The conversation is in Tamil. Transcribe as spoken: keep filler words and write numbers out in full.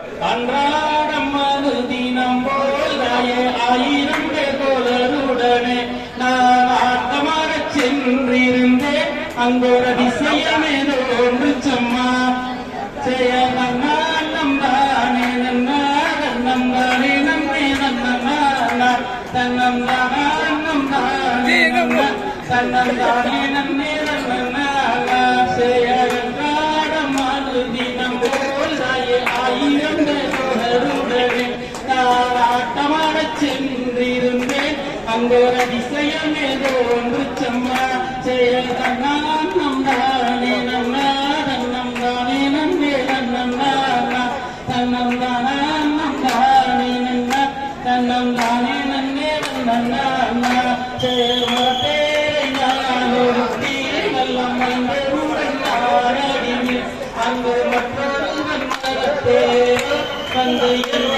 அன்றாடம் அனுதினம் போலாயே ஆயிரம் பேரோருடனே நான் ஆட்டமாகச் சென்றிருந்தேன். அங்கோர அதிசயமே ஒன்று சும்மா செய்ய நன்னானம் தானே நன்னா தன்னம் தானே நன்னே நன்னா தன்னம் தானம் தானே தன்னம் தானே நன்னே நன்னா செய்ய அன்றாடம் அனுதினம் போலாயே ஆயிரம் பேரோருடனே நான் ஆட்டமாகச் சென்றிருந்தேன். அங்கோர அதிசயமே ஒன்று சும்மா செய்ய நன்னானம் தானே நன்னா தன்னம் தானே நன்னே நன்னா தன்னம் தானம் தானே நன்னா தன்னம் தானே நன்னே நன்னா சேவரத்தேரை நான் ஒருத்தி நல்லம் வந்தருடன் நாரடியில் அங்கு மற்றொருவன் மரத்தே வந்து